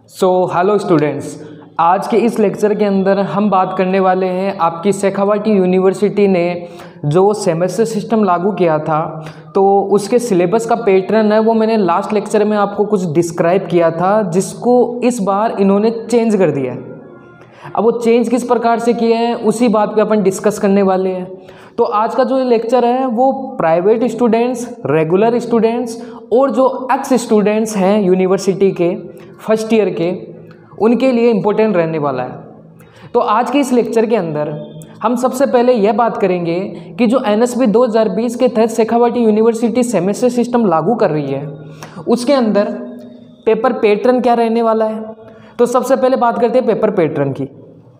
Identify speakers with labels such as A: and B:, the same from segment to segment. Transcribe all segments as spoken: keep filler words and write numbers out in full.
A: So hello students, आज के इस लेक्चर के अंदर हम बात करने वाले हैं आपकी शेखावाटी यूनिवर्सिटी ने जो सेमेस्टर सिस्टम लागू किया था तो उसके सिलेबस का पैटर्न है वो मैंने लास्ट लेक्चर में आपको कुछ डिस्क्राइब किया था, जिसको इस बार इन्होंने चेंज कर दिया है। अब वो चेंज किस प्रकार से किए हैं उसी बात पे अपन डिस्कस करने वाले हैं। तो आज का जो लेक्चर है वो प्राइवेट स्टूडेंट्स, रेगुलर स्टूडेंट्स और जो एक्स स्टूडेंट्स हैं यूनिवर्सिटी के फर्स्ट ईयर के, उनके लिए इम्पोर्टेंट रहने वाला है। तो आज के इस लेक्चर के अंदर हम सबसे पहले यह बात करेंगे कि जो एन एस पी दो हज़ार बीस के तहत शेखावाटी यूनिवर्सिटी सेमेस्टर सिस्टम लागू कर रही है उसके अंदर पेपर पैटर्न क्या रहने वाला है। तो सबसे पहले बात करते हैं पेपर पैटर्न की।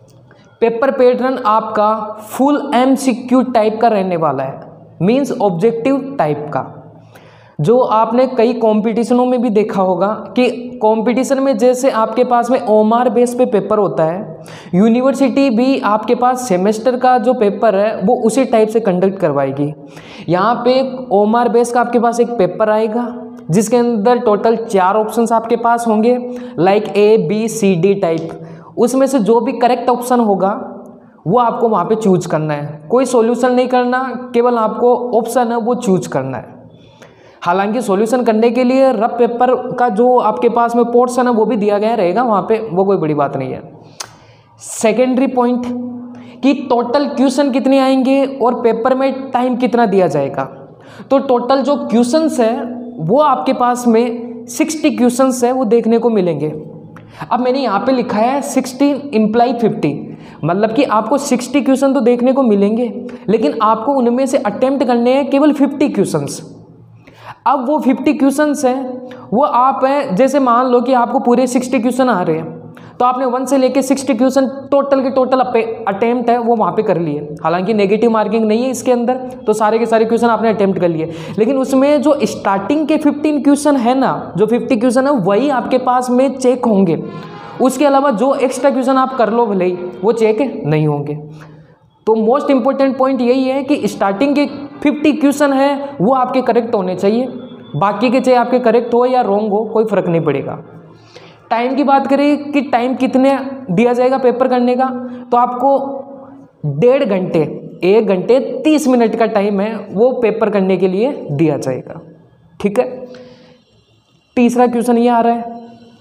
A: पेपर पैटर्न आपका full M C Q type का रहने वाला है, मींस ऑब्जेक्टिव टाइप का। जो आपने कई कॉम्पिटिशनों में भी देखा होगा कि कंपटीशन में जैसे आपके पास में ओमार बेस पे पेपर होता है, यूनिवर्सिटी भी आपके पास सेमेस्टर का जो पेपर है वो उसी टाइप से कंडक्ट करवाएगी। यहाँ पे ओमार बेस का आपके पास एक पेपर आएगा जिसके अंदर टोटल चार ऑप्शंस आपके पास होंगे, like A B C D type. उसमें से जो भी करेक्ट ऑप्शन होगा वो आपको वहाँ पे चूज करना है, कोई सॉल्यूशन नहीं करना, केवल आपको ऑप्शन है वो चूज करना है। हालांकि सॉल्यूशन करने के लिए रफ पेपर का जो आपके पास में पोर्शन है वो भी दिया गया रहेगा वहाँ पे, वो कोई बड़ी बात नहीं है। सेकेंडरी पॉइंट कि टोटल क्वेश्चन कितने आएंगे और पेपर में टाइम कितना दिया जाएगा। तो टोटल जो क्वेश्चंस है वो आपके पास में साठ क्वेश्चंस है वो देखने को मिलेंगे। अब मैंने यहाँ पे लिखा है सिक्सटी इम्प्लाई फिफ्टी, मतलब कि आपको साठ क्वेश्चन तो देखने को मिलेंगे लेकिन आपको उनमें से अटेम्प्ट करने हैं केवल पचास क्वेश्चंस। अब वो पचास क्वेश्चंस हैं वो आप हैं, जैसे मान लो कि आपको पूरे साठ क्वेश्चन आ रहे हैं तो आपने वन से लेके साठ क्वेश्चन टोटल के टोटल अटेम्प्ट है वो वहाँ पे कर लिए। हालांकि नेगेटिव मार्किंग नहीं है इसके अंदर, तो सारे के सारे क्वेश्चन आपने अटेम्प्ट कर लिए, लेकिन उसमें जो स्टार्टिंग के पंद्रह क्वेश्चन है ना, जो पचास क्वेश्चन है वही आपके पास में चेक होंगे। उसके अलावा जो एक्स्ट्रा क्वेश्चन आप कर लो भले ही वो चेक नहीं होंगे। तो मोस्ट इंपॉर्टेंट पॉइंट यही है कि स्टार्टिंग के पचास क्वेश्चन है वो आपके करेक्ट होने चाहिए, बाकी के चाहे आपके करेक्ट हो या रॉन्ग हो कोई फर्क नहीं पड़ेगा। टाइम की बात करें कि टाइम कितने दिया जाएगा पेपर करने का, तो आपको डेढ़ घंटे एक घंटे तीस मिनट का टाइम है वो पेपर करने के लिए दिया जाएगा। ठीक है। तीसरा क्वेश्चन ये आ रहा है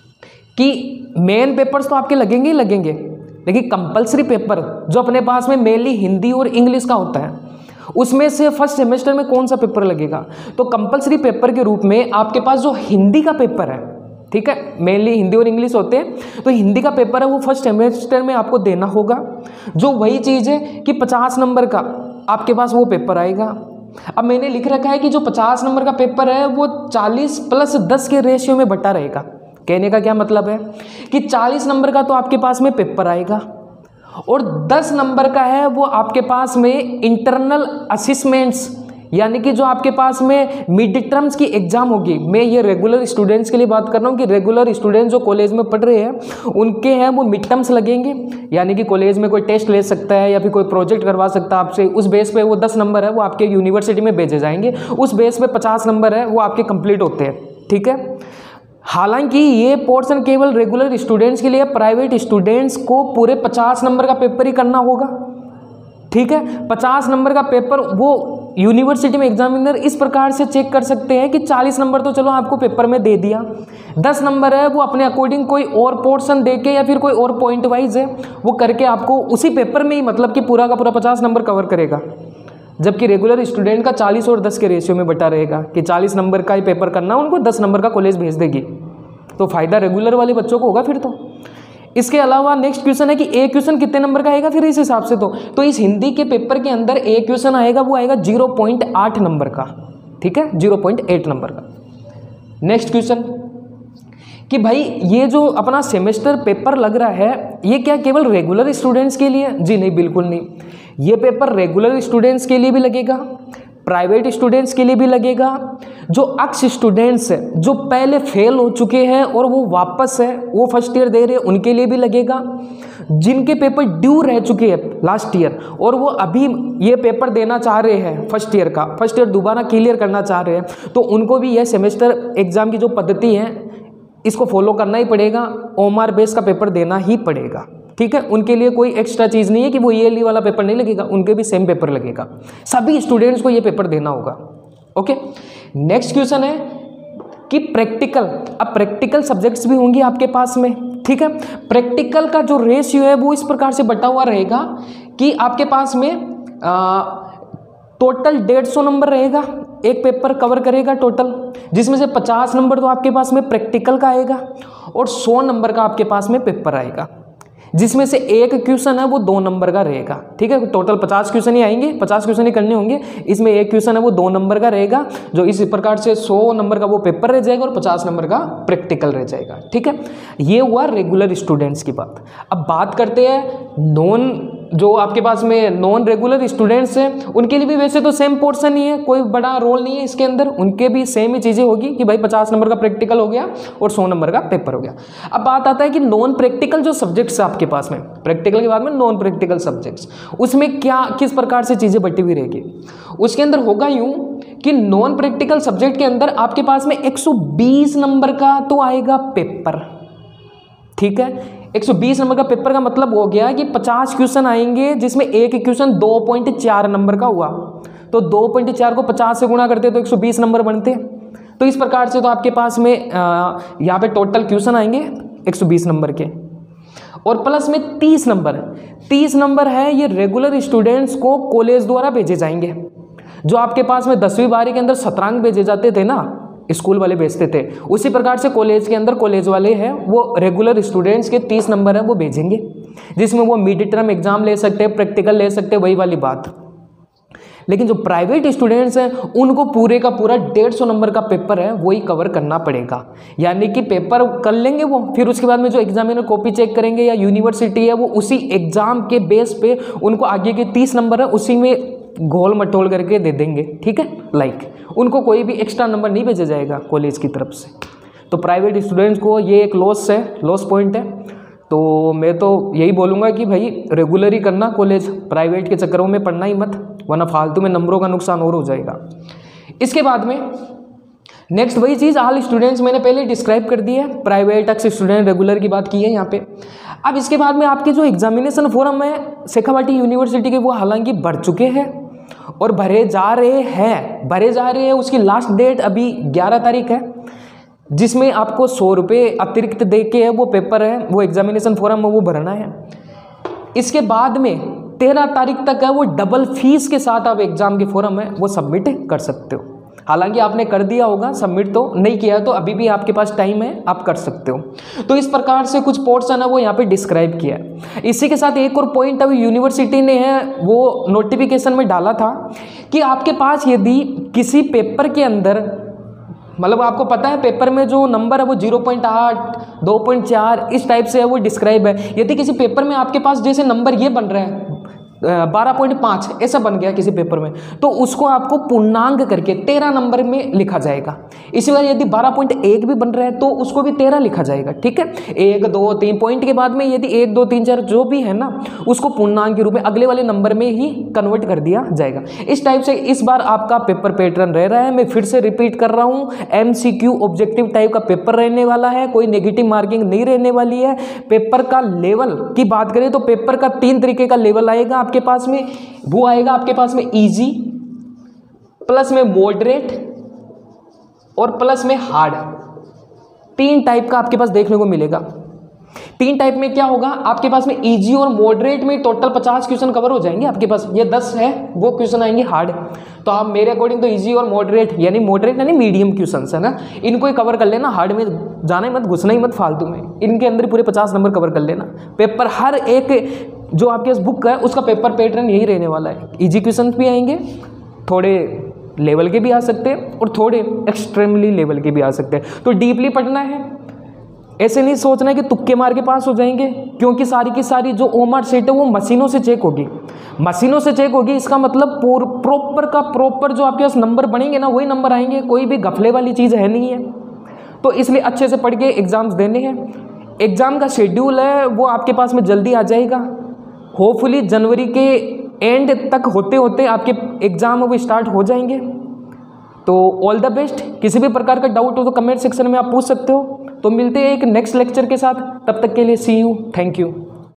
A: कि मेन पेपर्स तो आपके लगेंगे ही लगेंगे, लेकिन कंपलसरी पेपर जो अपने पास में मेनली हिंदी और इंग्लिश का होता है उसमें से फर्स्ट सेमेस्टर में कौन सा पेपर लगेगा। तो कंपलसरी पेपर के रूप में आपके पास जो हिंदी का पेपर है, ठीक है, मेनली हिंदी और इंग्लिश होते हैं, तो हिंदी का पेपर है वो फर्स्ट सेमेस्टर में आपको देना होगा। जो वही चीज़ है कि पचास नंबर का आपके पास वो पेपर आएगा। अब मैंने लिख रखा है कि जो पचास नंबर का पेपर है वो चालीस प्लस दस के रेशियो में बटा रहेगा। कहने का क्या मतलब है कि चालीस नंबर का तो आपके पास में पेपर आएगा और दस नंबर का है वो आपके पास में इंटरनल असेसमेंट्स, यानी कि जो आपके पास में मिड टर्म्स की एग्जाम होगी। मैं ये रेगुलर स्टूडेंट्स के लिए बात कर रहा हूँ कि रेगुलर स्टूडेंट्स जो कॉलेज में पढ़ रहे हैं उनके हैं वो मिड टर्म्स लगेंगे, यानी कि कॉलेज में कोई टेस्ट ले सकता है या फिर कोई प्रोजेक्ट करवा सकता है आपसे। उस बेस पे वो दस नंबर है वो आपके यूनिवर्सिटी में भेजे जाएंगे, उस बेस पे पचास नंबर है वो आपके कंप्लीट होते हैं। ठीक है। हालांकि ये पोर्शन केवल रेगुलर स्टूडेंट्स के लिए, प्राइवेट स्टूडेंट्स को पूरे पचास नंबर का पेपर ही करना होगा। ठीक है। पचास नंबर का पेपर वो यूनिवर्सिटी में एग्जामिनर इस प्रकार से चेक कर सकते हैं कि चालीस नंबर तो चलो आपको पेपर में दे दिया, दस नंबर है वो अपने अकॉर्डिंग कोई और पोर्शन दे के या फिर कोई और पॉइंट वाइज है वो करके आपको उसी पेपर में ही, मतलब कि पूरा का पूरा पचास नंबर कवर करेगा। जबकि रेगुलर स्टूडेंट का चालीस और दस के रेशियो में बटा रहेगा कि चालीस नंबर का ही पेपर करना उनको, दस नंबर का कॉलेज भेज देगी। तो फायदा रेगुलर वाले बच्चों को होगा फिर तो। इसके अलावा नेक्स्ट क्वेश्चन है कि एक क्वेश्चन कितने नंबर का आएगा फिर इस हिसाब से। तो तो इस हिंदी के पेपर के अंदर एक क्वेश्चन आएगा वो आएगा जीरो पॉइंट आठ नंबर का। ठीक है, जीरो पॉइंट आठ नंबर का। नेक्स्ट क्वेश्चन कि भाई ये जो अपना सेमेस्टर पेपर लग रहा है ये क्या केवल रेगुलर स्टूडेंट्स के लिए? जी नहीं, बिल्कुल नहीं। ये पेपर रेगुलर स्टूडेंट्स के लिए भी लगेगा, प्राइवेट स्टूडेंट्स के लिए भी लगेगा, जो अक्स स्टूडेंट्स हैं जो पहले फेल हो चुके हैं और वो वापस है वो फर्स्ट ईयर दे रहे हैं उनके लिए भी लगेगा, जिनके पेपर ड्यू रह चुके हैं लास्ट ईयर और वो अभी ये पेपर देना चाह रहे हैं फर्स्ट ईयर का, फर्स्ट ईयर दोबारा क्लियर करना चाह रहे हैं, तो उनको भी यह सेमेस्टर एग्जाम की जो पद्धति है इसको फॉलो करना ही पड़ेगा, ओएमआर बेस का पेपर देना ही पड़ेगा, ठीक है। उनके लिए कोई एक्स्ट्रा चीज़ नहीं है कि वो ईएलई वाला पेपर नहीं लगेगा, उनके भी सेम पेपर लगेगा, सभी स्टूडेंट्स को ये पेपर देना होगा। ओके, नेक्स्ट क्वेश्चन है कि प्रैक्टिकल, अब प्रैक्टिकल सब्जेक्ट्स भी होंगे आपके पास में, ठीक है। प्रैक्टिकल का जो रेशियो है वो इस प्रकार से बटा हुआ रहेगा कि आपके पास में टोटल डेढ़ सौ नंबर रहेगा, एक पेपर कवर करेगा टोटल, जिसमें से पचास नंबर तो आपके पास में प्रैक्टिकल का आएगा और सौ नंबर का आपके पास में पेपर आएगा, जिसमें से एक क्वेश्चन है वो दो नंबर का रहेगा, ठीक है। टोटल पचास क्वेश्चन ही आएंगे, पचास क्वेश्चन ही करने होंगे, इसमें एक क्वेश्चन है वो दो नंबर का रहेगा, जो इस प्रकार से सौ नंबर का वो पेपर रह जाएगा और पचास नंबर का प्रैक्टिकल रह जाएगा, ठीक है। ये हुआ रेगुलर स्टूडेंट्स की बात। अब बात करते हैं नॉन, जो आपके पास में नॉन रेगुलर स्टूडेंट्स हैं, उनके लिए भी वैसे तो सेम पोर्शन ही है, कोई बड़ा रोल नहीं है इसके अंदर, उनके भी सेम ही चीज़ें होगी कि भाई पचास नंबर का प्रैक्टिकल हो गया और सौ नंबर का पेपर हो गया। अब बात आता है कि नॉन प्रैक्टिकल जो सब्जेक्ट्स है आपके पास में, प्रैक्टिकल के बाद में नॉन प्रैक्टिकल सब्जेक्ट्स, उसमें क्या किस प्रकार से चीज़ें बटी हुई रहेगी। उसके अंदर होगा यूँ कि नॉन प्रैक्टिकल सब्जेक्ट के अंदर आपके पास में एक सौ बीस नंबर का तो आएगा पेपर, ठीक है। एक सौ बीस नंबर का पेपर का मतलब हो गया कि पचास क्वेश्चन आएंगे, जिसमें एक क्वेश्चन दो पॉइंट चार नंबर का हुआ, तो दो पॉइंट चार को पचास से गुणा करते तो एक सौ बीस नंबर बनते। तो इस प्रकार से तो आपके पास में यहाँ पे टोटल क्वेश्चन आएंगे एक सौ बीस नंबर के, और प्लस में तीस नंबर तीस नंबर है ये रेगुलर स्टूडेंट्स को कॉलेज द्वारा भेजे जाएंगे। जो आपके पास में दसवीं बारहवीं के अंदर शतरंज भेजे जाते थे ना, स्कूल वाले भेजते थे, उसी प्रकार से कॉलेज के अंदर कॉलेज वाले हैं वो रेगुलर स्टूडेंट्स के तीस नंबर है वो भेजेंगे, जिसमें वो मिड टर्म एग्जाम ले सकते हैं, प्रैक्टिकल ले सकते हैं, वही वाली बात। लेकिन जो प्राइवेट स्टूडेंट्स हैं उनको पूरे का पूरा डेढ़ सौ नंबर का पेपर है वही कवर करना पड़ेगा, यानी कि पेपर कर लेंगे वो, फिर उसके बाद में जो एग्जामिनर कॉपी चेक करेंगे या यूनिवर्सिटी है वो उसी एग्जाम के बेस पे उनको आगे के तीस नंबर है उसी में घोल मटोल करके दे देंगे, ठीक है। लाइक उनको कोई भी एक्स्ट्रा नंबर नहीं भेजा जाएगा कॉलेज की तरफ से। तो प्राइवेट स्टूडेंट्स को ये एक लॉस है, लॉस पॉइंट है। तो मैं तो यही बोलूँगा कि भाई रेगुलर ही करना कॉलेज, प्राइवेट के चक्करों में पढ़ना ही मत, वरना फालतू में नंबरों का नुकसान और हो जाएगा। इसके बाद में नेक्स्ट वही चीज़ ऑल स्टूडेंट्स मैंने पहले डिस्क्राइब कर दी है, प्राइवेट एक्स स्टूडेंट रेगुलर की बात की है यहाँ पे। अब इसके बाद में आपके जो एग्जामिनेशन फॉर्म है शेखावाटी यूनिवर्सिटी के वो हालांकि बढ़ चुके हैं और भरे जा रहे हैं भरे जा रहे हैं उसकी लास्ट डेट अभी ग्यारह तारीख है, जिसमें आपको सौ रुपये अतिरिक्त दे के है वो पेपर है वो एग्जामिनेशन फॉर्म है वो भरना है। इसके बाद में तेरह तारीख तक है वो डबल फीस के साथ आप एग्जाम के फॉर्म है वो सबमिट कर सकते हो। हालांकि आपने कर दिया होगा सबमिट, तो नहीं किया तो अभी भी आपके पास टाइम है, आप कर सकते हो। तो इस प्रकार से कुछ पोर्शन है वो यहाँ पे डिस्क्राइब किया है। इसी के साथ एक और पॉइंट अभी यूनिवर्सिटी ने है वो नोटिफिकेशन में डाला था कि आपके पास यदि किसी पेपर के अंदर, मतलब आपको पता है पेपर में जो नंबर है वो जीरो पॉइंट आठ, दो पॉइंट चार इस टाइप से है वो डिस्क्राइब है। यदि किसी पेपर में आपके पास जैसे नंबर ये बन रहा है बारह पॉइंट पाँच ऐसा बन गया किसी पेपर में, तो उसको आपको पूर्णांक करके तेरह नंबर में लिखा जाएगा। इसी वजह यदि बारह पॉइंट एक भी बन रहा है तो उसको भी तेरह लिखा जाएगा, ठीक है। एक दो तीन पॉइंट के बाद में यदि एक दो तीन चार जो भी है ना उसको पूर्णांक के रूप में अगले वाले नंबर में ही कन्वर्ट कर दिया जाएगा। इस टाइप से इस बार आपका पेपर पैटर्न रह रहा है। मैं फिर से रिपीट कर रहा हूँ, M C Q objective type का पेपर रहने वाला है, कोई नेगेटिव मार्किंग नहीं रहने वाली है। पेपर का लेवल की बात करें तो पेपर का तीन तरीके का लेवल आएगा आपके पास में, वो आएगा आपके पास में इजी, प्लस में मॉडरेट और प्लस में हार्ड। तीन टाइप का आपके पास देखने को मिलेगा। तीन टाइप में क्या होगा आपके पास में इजी और मॉडरेट में टोटल पचास क्वेश्चन कवर हो जाएंगे आपके पास, ये दस है वो क्वेश्चन आएंगे हार्ड। तो आप मेरे अकॉर्डिंग तो इजी और मॉडरेट यानी मॉडरेट यानी मीडियम क्वेश्चन है ना, इनको ही कवर कर लेना, हार्ड में जाना ही मत, घुसना ही मत फालतू में, इनके अंदर पूरे पचास नंबर कवर कर लेना। पेपर हर एक जो आपके पास बुक है उसका पेपर पैटर्न यही रहने वाला है। इजी क्वेश्चन भी आएंगे, थोड़े लेवल के भी आ सकते हैं और थोड़े एक्सट्रीमली लेवल के भी आ सकते हैं। तो डीपली पढ़ना है, ऐसे नहीं सोचना है कि तुक्के मार के पास हो जाएंगे, क्योंकि सारी की सारी जो ओमआर सीट है वो मशीनों से चेक होगी, मशीनों से चेक होगी। इसका मतलब प्रॉपर का प्रॉपर जो आपके पास नंबर बनेंगे ना वही नंबर आएंगे, कोई भी घपले वाली चीज़ है नहीं है। तो इसलिए अच्छे से पढ़ के एग्ज़ाम्स देने हैं। एग्ज़ाम का शेड्यूल है वो आपके पास में जल्दी आ जाएगा, होपफुली जनवरी के एंड तक होते होते आपके एग्ज़ाम वो स्टार्ट हो जाएंगे। तो ऑल द बेस्ट। किसी भी प्रकार का डाउट हो तो कमेंट सेक्शन में आप पूछ सकते हो। तो मिलते हैं एक नेक्स्ट लेक्चर के साथ, तब तक के लिए सी यू, थैंक यू।